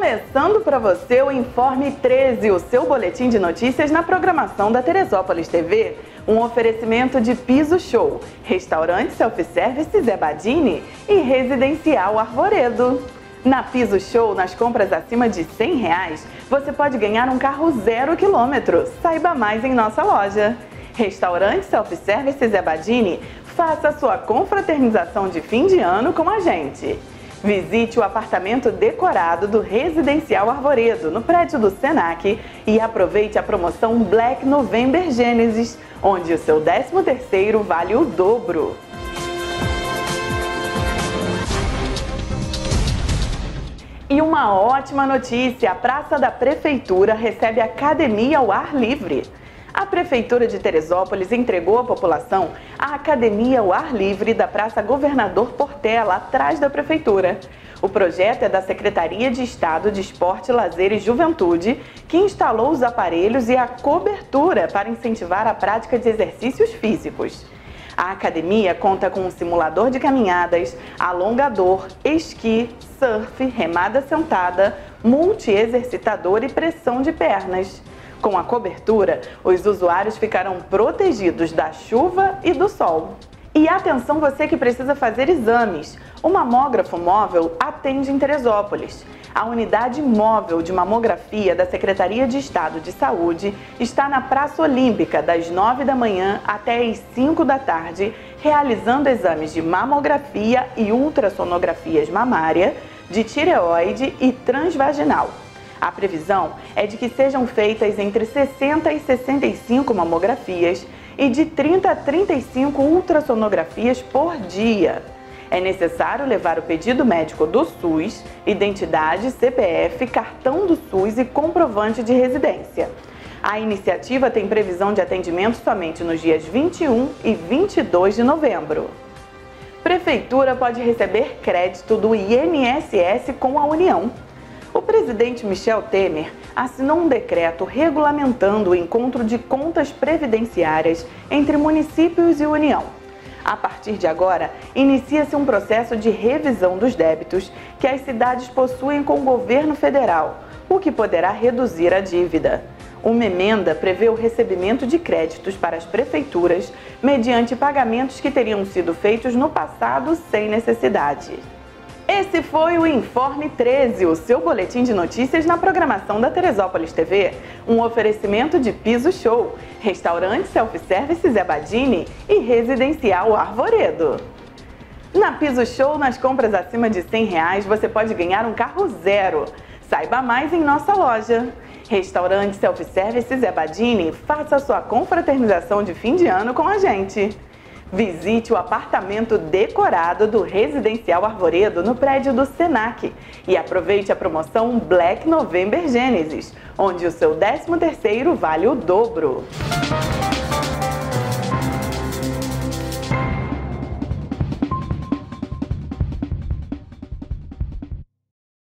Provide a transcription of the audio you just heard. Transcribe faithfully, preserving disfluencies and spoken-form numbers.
Começando para você o Informe treze, o seu boletim de notícias na programação da Teresópolis T V. Um oferecimento de Piso Show, Restaurante Self-Service Zé Badini e Residencial Arvoredo. Na Piso Show, nas compras acima de cem reais, você pode ganhar um carro zero quilômetro. Saiba mais em nossa loja. Restaurante Self-Service Zé Badini, faça sua confraternização de fim de ano com a gente. Visite o apartamento decorado do Residencial Arvoredo, no prédio do Senac, e aproveite a promoção Black November Gênesis, onde o seu décimo terceiro vale o dobro. E uma ótima notícia, a Praça da Prefeitura recebe academia ao ar livre. A Prefeitura de Teresópolis entregou à população a academia ao ar livre da Praça Governador Portela, atrás da Prefeitura. O projeto é da Secretaria de Estado de Esporte, Lazer e Juventude, que instalou os aparelhos e a cobertura para incentivar a prática de exercícios físicos. A academia conta com um simulador de caminhadas, alongador, esqui, surf, remada sentada, multi-exercitador e pressão de pernas. Com a cobertura, os usuários ficarão protegidos da chuva e do sol. E atenção você que precisa fazer exames. O mamógrafo móvel atende em Teresópolis. A unidade móvel de mamografia da Secretaria de Estado de Saúde está na Praça Olímpica, das nove da manhã até as cinco da tarde, realizando exames de mamografia e ultrassonografias mamária, de tireoide e transvaginal. A previsão é de que sejam feitas entre sessenta e sessenta e cinco mamografias e de trinta a trinta e cinco ultrassonografias por dia. É necessário levar o pedido médico do SUS, identidade, C P F, cartão do SUS e comprovante de residência. A iniciativa tem previsão de atendimento somente nos dias vinte e um e vinte e dois de novembro. Prefeitura pode receber crédito do I N S S com a União. O presidente Michel Temer assinou um decreto regulamentando o encontro de contas previdenciárias entre municípios e União. A partir de agora, inicia-se um processo de revisão dos débitos que as cidades possuem com o governo federal, o que poderá reduzir a dívida. Uma emenda prevê o recebimento de créditos para as prefeituras mediante pagamentos que teriam sido feitos no passado sem necessidade. Esse foi o Informe treze, o seu boletim de notícias na programação da Teresópolis T V. Um oferecimento de Piso Show, Restaurante Self-Service Zé Badini e Residencial Arvoredo. Na Piso Show, nas compras acima de cem reais, você pode ganhar um carro zero. Saiba mais em nossa loja. Restaurante Self-Service Zé Badini, faça sua confraternização de fim de ano com a gente. Visite o apartamento decorado do Residencial Arvoredo no prédio do Senac e aproveite a promoção Black November Gênesis, onde o seu décimo terceiro vale o dobro.